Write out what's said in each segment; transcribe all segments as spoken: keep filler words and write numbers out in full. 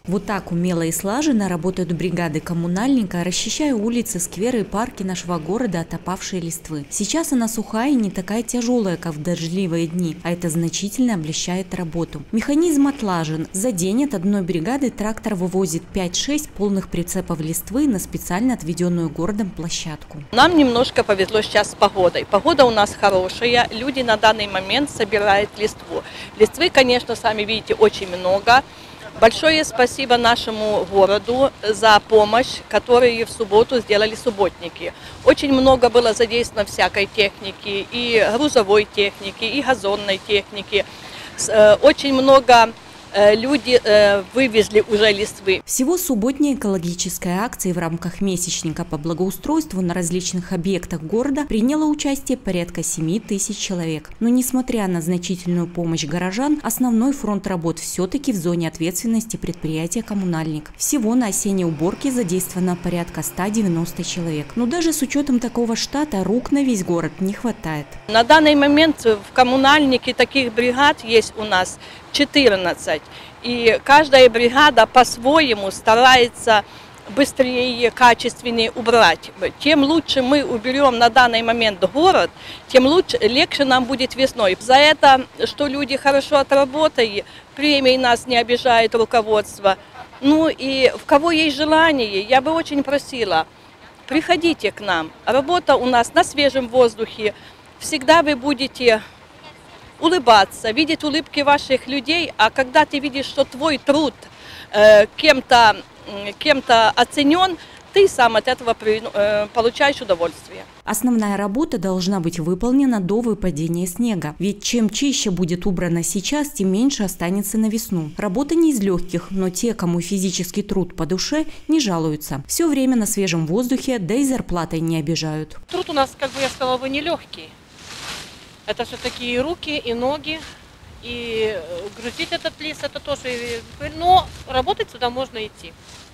Вот так умело и слаженно работают бригады коммунальника, расчищая улицы, скверы и парки нашего города от опавшей листвы. Сейчас она сухая и не такая тяжелая, как в дождливые дни, а это значительно облегчает работу. Механизм отлажен. За день от одной бригады трактор вывозит пять-шесть полных прицепов листвы на специально отведенную городом площадку. Нам немножко повезло сейчас с погодой. Погода у нас хорошая, люди на данный момент собирают листву. Листвы, конечно, сами видите, очень много. Большое спасибо нашему городу за помощь, которую в субботу сделали субботники. Очень много было задействовано всякой техники, и грузовой техники, и газонной техники. Очень много люди вывезли уже листвы. Всего субботняя экологическая акция в рамках месячника по благоустройству на различных объектах города приняла участие порядка семи тысяч человек. Но несмотря на значительную помощь горожан, основной фронт работ все-таки в зоне ответственности предприятия «Коммунальник». Всего на осенней уборке задействовано порядка ста девяноста человек. Но даже с учетом такого штата рук на весь город не хватает. На данный момент в «Коммунальнике» таких бригад есть у нас четырнадцать. И каждая бригада по-своему старается быстрее, качественнее убрать. Тем лучше мы уберем на данный момент город, тем лучше, легче нам будет весной. За это, что люди хорошо отработали, премии нас не обижает руководство. Ну и в кого есть желание, я бы очень просила, приходите к нам. Работа у нас на свежем воздухе. Всегда вы будете улыбаться, видеть улыбки ваших людей, а когда ты видишь, что твой труд э, кем-то кем-то оценен, ты сам от этого при, э, получаешь удовольствие. Основная работа должна быть выполнена до выпадения снега, ведь чем чище будет убрано сейчас, тем меньше останется на весну. Работа не из легких, но те, кому физический труд по душе, не жалуются. Все время на свежем воздухе, да и зарплатой не обижают. Труд у нас, как бы я сказала бы, не легкий. Это все-таки и руки, и ноги, и грузить этот лес, это тоже, но работать сюда можно идти.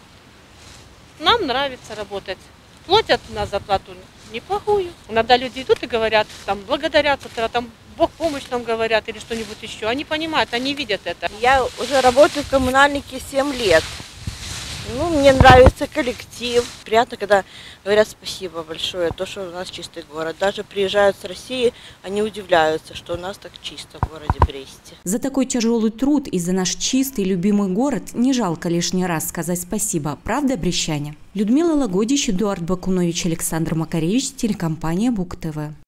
Нам нравится работать. Платят на зарплату неплохую. Иногда люди идут и говорят, там, благодарят, там, Бог помощь нам говорят или что-нибудь еще. Они понимают, они видят это. Я уже работаю в коммунальнике семь лет. Ну, мне нравится коллектив. Приятно, когда говорят спасибо большое, то, что у нас чистый город. Даже приезжают с России, они удивляются, что у нас так чисто в городе Бресте. За такой тяжелый труд и за наш чистый любимый город не жалко лишний раз сказать спасибо. Правда, брестчане? Людмила Лагодич, Эдуард Бакунович, Александр Макаревич, телекомпания Бук ТВ.